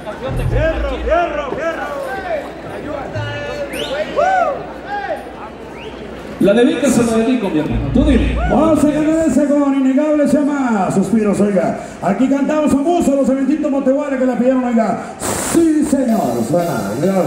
¡Fierro, fierro, fierro! La dedica se la dedico, mi hermano. Tú dile. Vamos a ganar ese con innegable se llama Suspiros, oiga. Aquí cantamos famosos los eventitos Monteguales que la pidieron, oiga. Sí, señor. Suena, cuidado.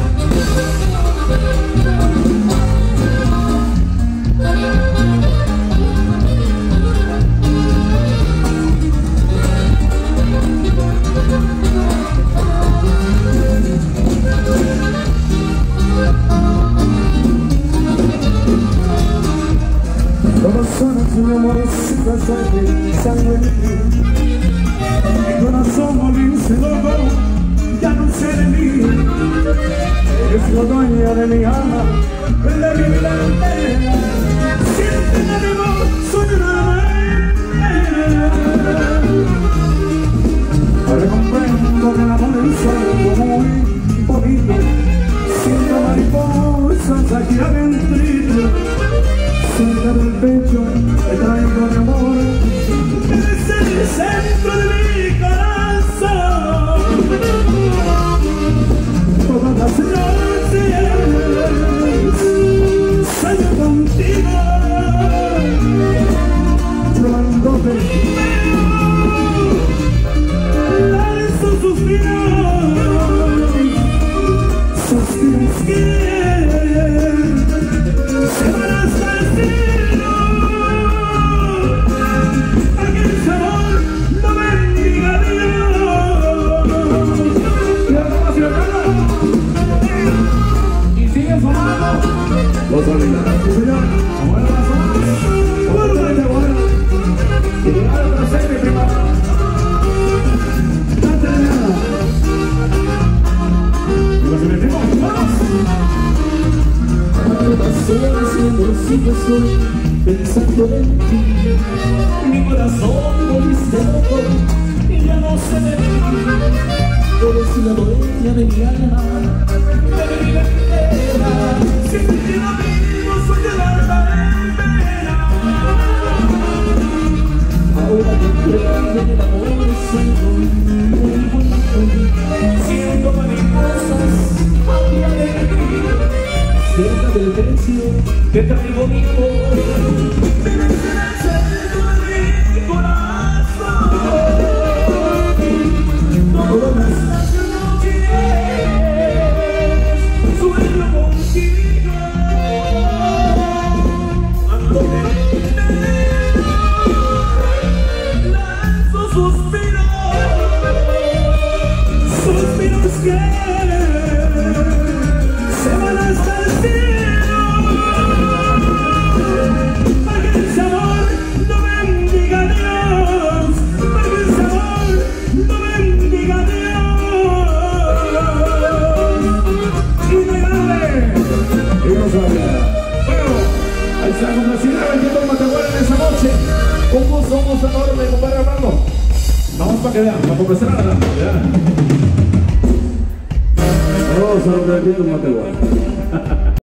Mi amor se sangre, mi corazón volvióse loco, ya no sé de mí. Eres la dueña de mi alma, de mi vida entera. Siente mi amor, soy una alma. Ahora comprendo que el amor es algo muy bonito. Siento mariposas aquí adentro. Cerca del pecho te traigo mi amor. Eres el centro de mi corazón. Todas las noches sueño contigo. Cuando te veo, esos suspiros, suspiros que se van hasta el cielo. Aquel sabor lo bendiga Dios. Y sigue sonando. Los olvidarás, sí, señor. Bueno, la sonada. Bueno, bueno. Y llegar al presente, prima. Está terminado. Y nos metimos. ¡Vamos! Siempre estoy pensando en ti. Mi corazón volviste loco y ya no sé de mí. Eres la dueña de mi alma, de mi vida entera. Siempre te lo mismo, soy el alma en pena. Ahora comprendo que el amor es algo muy bonito. Siento mariposas aquí adentro. Cerca del pecho te traigo mi amor. Eres el centro de mi corazón. Todas las noches sueño contigo. Ando de lanzo suspiros, suspiros que se van hasta el cielo. Para que el sabor lo bendiga Dios. Para que el sabor lo bendiga Dios. Innegable. Y no sabía. Bueno, ahí está con la ciudad vendiendo el Montegual en esa noche. Un gusto enorme, compadre Armando. Vamos para que vean, para comenzar a la dama. Todos a los de Montegual.